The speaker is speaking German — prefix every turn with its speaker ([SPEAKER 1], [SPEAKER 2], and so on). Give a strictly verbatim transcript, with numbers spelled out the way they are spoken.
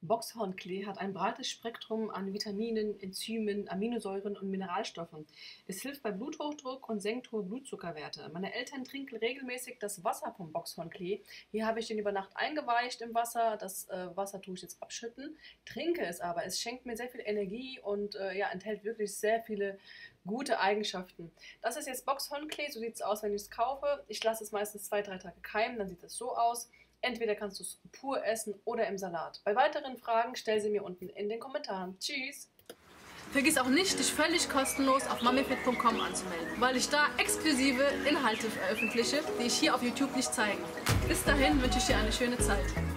[SPEAKER 1] Boxhornklee hat ein breites Spektrum an Vitaminen, Enzymen, Aminosäuren und Mineralstoffen. Es hilft bei Bluthochdruck und senkt hohe Blutzuckerwerte. Meine Eltern trinken regelmäßig das Wasser vom Boxhornklee. Hier habe ich den über Nacht eingeweicht im Wasser. Das äh, Wasser tue ich jetzt abschütten, trinke es aber. Es schenkt mir sehr viel Energie und äh, ja, enthält wirklich sehr viele gute Eigenschaften. Das ist jetzt Boxhornklee, so sieht es aus, wenn ich es kaufe. Ich lasse es meistens zwei, drei Tage keimen, dann sieht es so aus. Entweder kannst du es pur essen oder im Salat. Bei weiteren Fragen stell sie mir unten in den Kommentaren. Tschüss!
[SPEAKER 2] Vergiss auch nicht, dich völlig kostenlos auf mamifit punkt com anzumelden, weil ich da exklusive Inhalte veröffentliche, die ich hier auf YouTube nicht zeige. Bis dahin wünsche ich dir eine schöne Zeit.